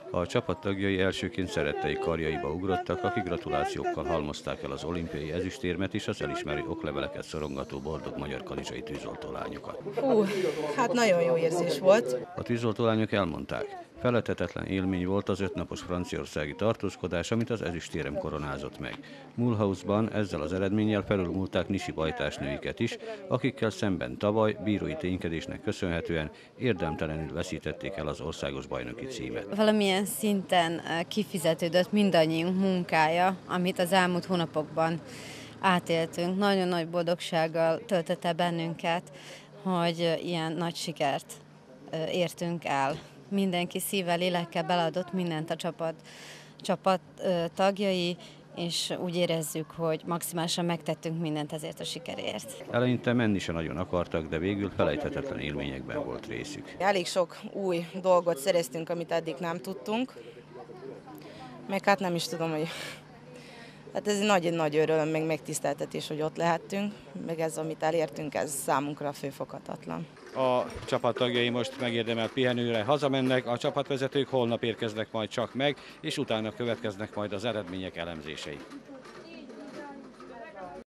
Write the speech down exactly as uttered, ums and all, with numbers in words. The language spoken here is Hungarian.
A csapat tagjai elsőként szeretteik karjaiba ugrottak, akik gratulációkkal halmozták el az olimpiai ezüstérmet és az elismerő okleveleket szorongató boldog magyar kanizsai tűzoltólányokat. Hú, hát nagyon jó érzés volt. A tűzoltólányok elmondták, feledhetetlen élmény volt az ötnapos franciaországi tartózkodás, amit az ezüstérem koronázott meg. Mulhouse-ban ezzel az eredménnyel felülmúlták nisi bajtásnőiket is, akikkel szemben tavaly bírói ténykedésnek köszönhetően érdemtelenül veszítették el az országos bajnoki címet. Valamilyen szinten kifizetődött mindannyiunk munkája, amit az elmúlt hónapokban átéltünk. Nagyon nagy boldogsággal töltette bennünket, hogy ilyen nagy sikert értünk el. Mindenki szívvel, lélekkel beleadott mindent a csapat, csapat tagjai, és úgy érezzük, hogy maximálisan megtettünk mindent ezért a sikerért. Eleinte menni se nagyon akartak, de végül felejthetetlen élményekben volt részük. Elég sok új dolgot szereztünk, amit eddig nem tudtunk, meg hát nem is tudom, hogy... Hát ez egy nagy, nagy öröm, meg megtiszteltetés, hogy ott lehettünk, meg ez, amit elértünk, ez számunkra főfoghatatlan. A csapattagjai most megérdemelt pihenőre hazamennek, a csapatvezetők holnap érkeznek majd csak meg, és utána következnek majd az eredmények elemzései.